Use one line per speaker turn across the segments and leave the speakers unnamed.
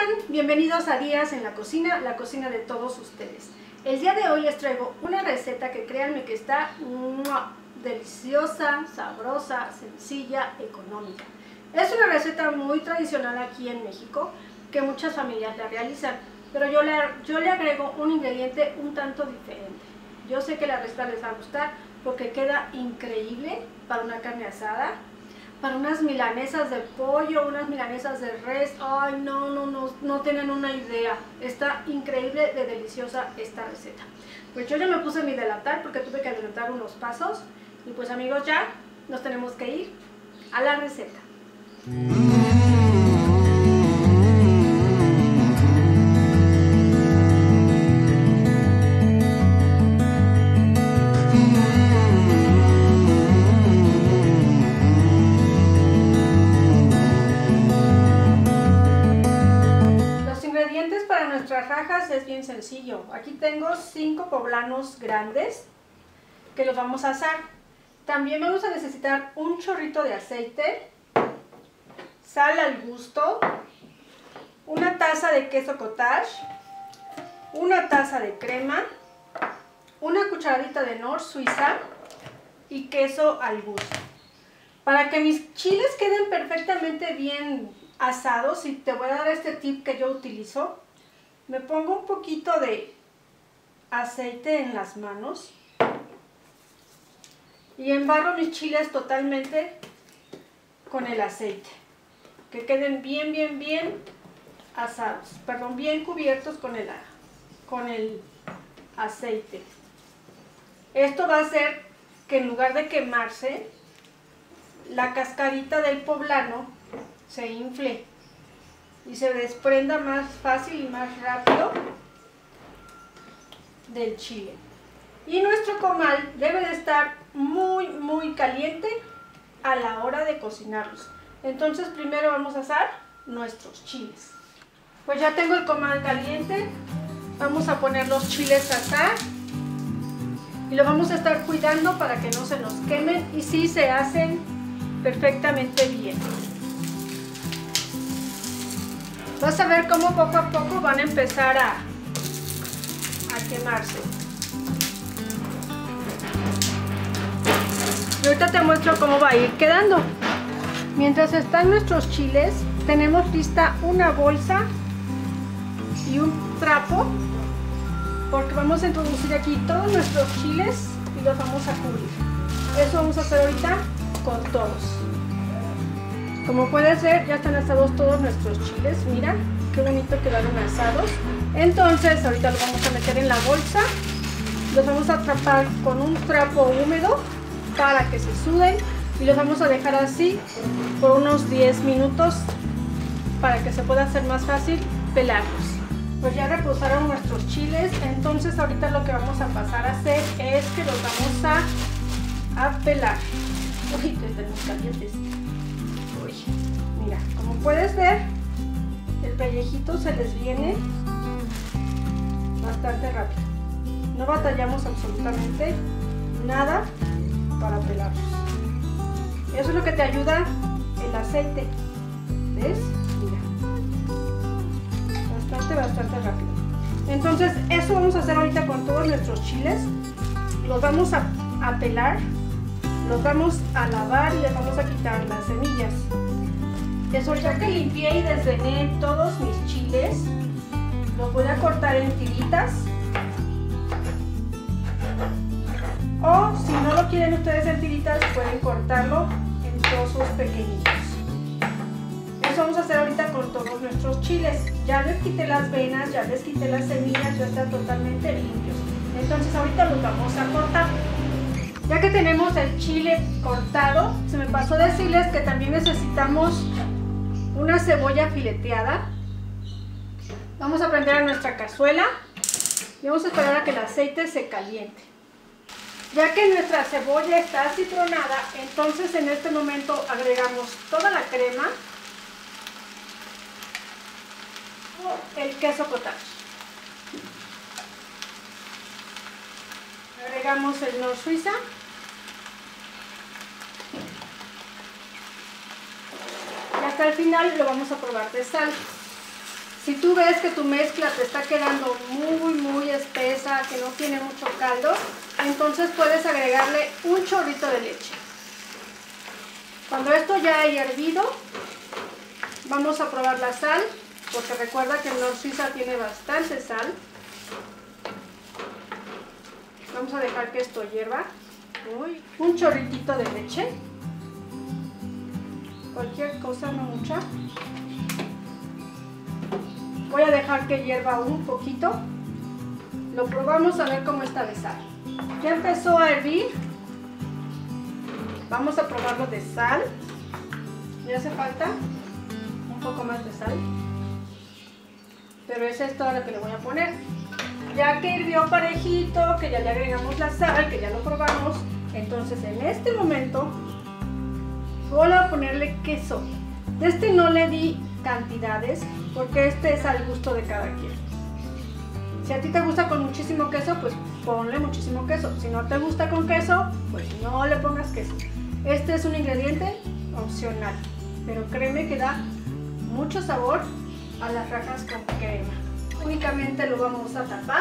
Bienvenidos a Días en la cocina de todos ustedes. El día de hoy les traigo una receta que créanme que está deliciosa, sabrosa, sencilla, económica. Es una receta muy tradicional aquí en México que muchas familias la realizan, pero yo le agrego un ingrediente un tanto diferente. Yo sé que la receta les va a gustar porque queda increíble para una carne asada, para unas milanesas de pollo, unas milanesas de res. Ay, no tienen una idea. Está increíble de deliciosa esta receta. Pues yo ya me puse mi delantal porque tuve que adelantar unos pasos. Y pues amigos, ya nos tenemos que ir a la receta. Para nuestras rajas es bien sencillo. Aquí tengo 5 poblanos grandes que los vamos a asar. También vamos a necesitar un chorrito de aceite, sal al gusto, una taza de queso cottage, una taza de crema, una cucharadita de nor suiza y queso al gusto. Para que mis chiles queden perfectamente bien asados, y te voy a dar este tip que yo utilizo, me pongo un poquito de aceite en las manos y embarro mis chiles totalmente con el aceite, que queden bien asados, perdón, bien cubiertos con el aceite. Esto va a hacer que en lugar de quemarse, la cascarita del poblano se infle y se desprenda más fácil y más rápido del chile. Y nuestro comal debe de estar muy caliente a la hora de cocinarlos. Entonces primero vamos a asar nuestros chiles. Pues ya tengo el comal caliente, vamos a poner los chiles a asar y lo vamos a estar cuidando para que no se nos quemen y sí se hacen perfectamente bien. Vas a ver cómo poco a poco van a empezar a quemarse. Y ahorita te muestro cómo va a ir quedando. Mientras están nuestros chiles, tenemos lista una bolsa y un trapo, porque vamos a introducir aquí todos nuestros chiles y los vamos a cubrir. Eso vamos a hacer ahorita con todos. Como puedes ver, ya están asados todos nuestros chiles. Mira, qué bonito quedaron asados. Entonces, ahorita los vamos a meter en la bolsa. Los vamos a tapar con un trapo húmedo para que se suden. Y los vamos a dejar así por unos 10 minutos para que se pueda hacer más fácil pelarlos. Pues ya reposaron nuestros chiles. Entonces, ahorita lo que vamos a pasar a hacer es que los vamos a pelar. Uy, que están muy calientes. Mira, como puedes ver, el pellejito se les viene bastante rápido. No batallamos absolutamente nada para pelarlos. Eso es lo que te ayuda el aceite. ¿Ves? Mira. Bastante rápido. Entonces, eso vamos a hacer ahorita con todos nuestros chiles. Los vamos a pelar. Los vamos a lavar y les vamos a quitar las semillas. Eso, ya que limpié y desvené todos mis chiles, los voy a cortar en tiritas. O si no lo quieren ustedes en tiritas, pueden cortarlo en trozos pequeñitos. Eso vamos a hacer ahorita con todos nuestros chiles. Ya les quité las venas, ya les quité las semillas, ya están totalmente limpios. Entonces ahorita los vamos a cortar. Ya que tenemos el chile cortado, se me pasó decirles que también necesitamos una cebolla fileteada. Vamos a prender a nuestra cazuela y vamos a esperar a que el aceite se caliente. Ya que nuestra cebolla está acitronada, entonces en este momento agregamos toda la crema, el queso cottage. Agregamos el nor suiza. Y hasta el final lo vamos a probar de sal. Si tú ves que tu mezcla te está quedando muy espesa, que no tiene mucho caldo, entonces puedes agregarle un chorrito de leche. Cuando esto ya haya hervido, vamos a probar la sal, porque recuerda que el Knorr Suiza tiene bastante sal. Vamos a dejar que esto hierva. Un chorritito de leche. Cualquier cosa, no mucha. Voy a dejar que hierva un poquito. Lo probamos a ver cómo está de sal. Ya empezó a hervir. Vamos a probarlo de sal. Me hace falta un poco más de sal. Pero es esto lo que le voy a poner. Ya que hirvió parejito, que ya le agregamos la sal, que ya lo probamos, entonces en este momento voy a ponerle queso. De este no le di cantidades porque este es al gusto de cada quien. Si a ti te gusta con muchísimo queso, pues ponle muchísimo queso. Si no te gusta con queso, pues no le pongas queso. Este es un ingrediente opcional, pero créeme que da mucho sabor a las rajas con crema. Únicamente lo vamos a tapar.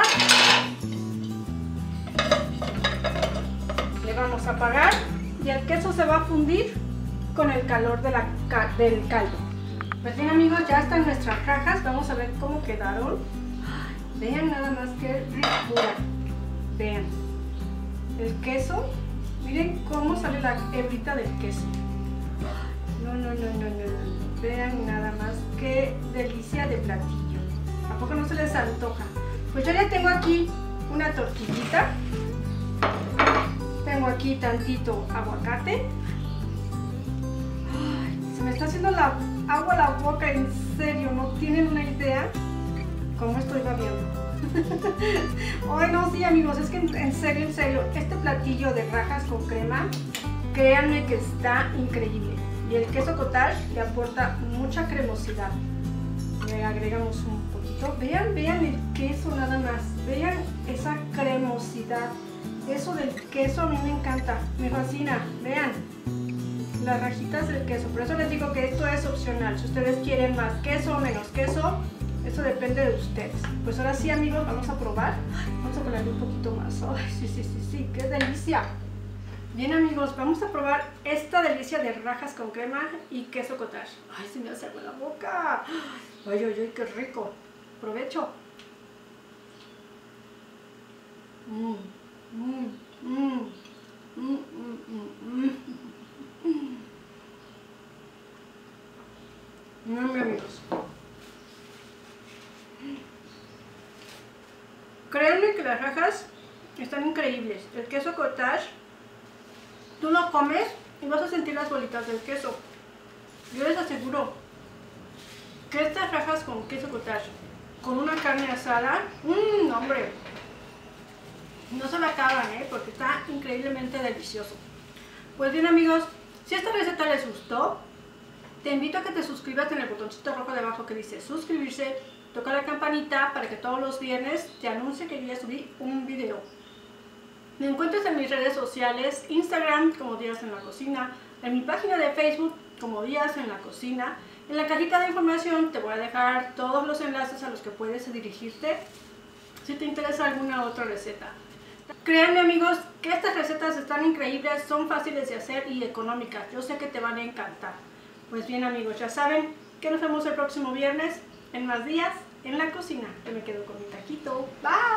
Le vamos a apagar y el queso se va a fundir con el calor de del caldo. Pues bien amigos, ya están nuestras rajas. Vamos a ver cómo quedaron. Vean nada más que ricura. Vean. El queso. Miren cómo sale la hebrita del queso. No. Vean nada más qué delicia de platillo. ¿A poco no se les antoja? Pues yo ya tengo aquí una tortillita. Tengo aquí tantito aguacate. Ay, se me está haciendo agua a la boca, en serio. No tienen una idea cómo estoy babeando. Ay, no, sí amigos, es que en serio, este platillo de rajas con crema, créanme que está increíble. Y el queso cottage le aporta mucha cremosidad. Le agregamos un poquito. Vean el queso nada más. Vean esa cremosidad. Eso del queso a mí me encanta. Me fascina. Vean las rajitas del queso. Por eso les digo que esto es opcional. Si ustedes quieren más queso o menos queso, eso depende de ustedes. Pues ahora sí amigos, vamos a probar. Vamos a ponerle un poquito más. Ay, sí. ¡Qué delicia! Bien amigos, vamos a probar esta delicia de rajas con crema y queso cottage. ¡Ay, se me hace agua la boca! ¡Ay, qué rico! ¡Provecho! Amigos, créanme que las rajas están increíbles. El queso cottage, tú lo comes y vas a sentir las bolitas del queso. Yo les aseguro que estas rajas con queso cottage, con una carne asada, hombre, no se la acaban, porque está increíblemente delicioso. Pues bien amigos, si esta receta les gustó, te invito a que te suscribas en el botoncito rojo de abajo que dice suscribirse, toca la campanita para que todos los viernes te anuncie que yo ya subí un video. Me encuentras en mis redes sociales, Instagram como Días en la Cocina, en mi página de Facebook como Días en la Cocina. En la cajita de información te voy a dejar todos los enlaces a los que puedes dirigirte si te interesa alguna otra receta. Créanme amigos que estas recetas están increíbles, son fáciles de hacer y económicas. Yo sé que te van a encantar. Pues bien amigos, ya saben que nos vemos el próximo viernes en más Días en la Cocina. Yo me quedo con mi taquito. Bye.